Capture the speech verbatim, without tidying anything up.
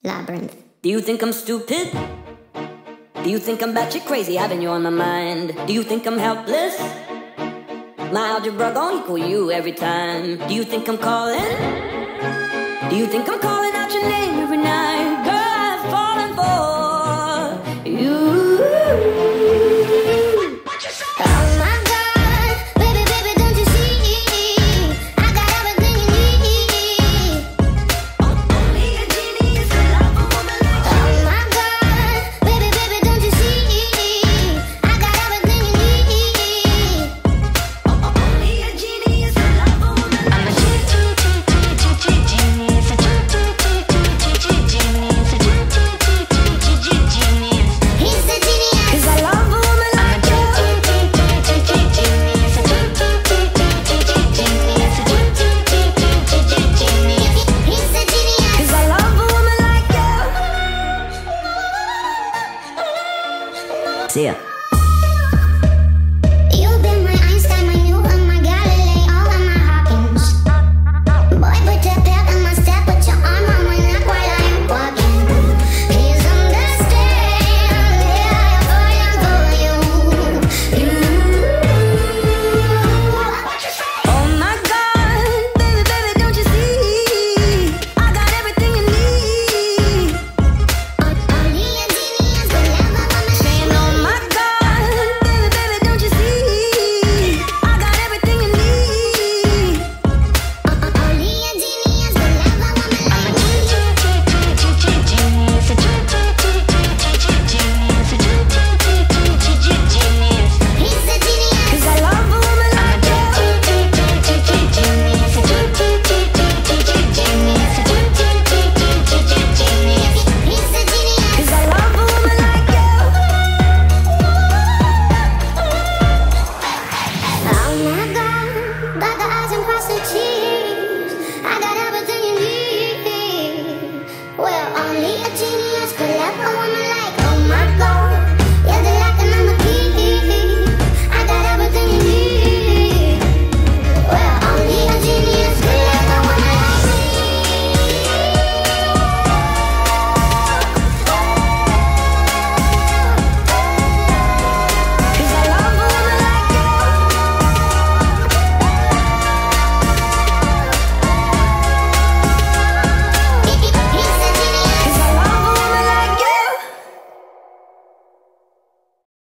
Labyrinth. Do you think I'm stupid? Do you think I'm batshit crazy, having you on my mind? Do you think I'm helpless? My algebra gon' equal you every time. Do you think I'm calling? Do you think I'm calling out your name every night? Girl, I've fallen for you. See ya.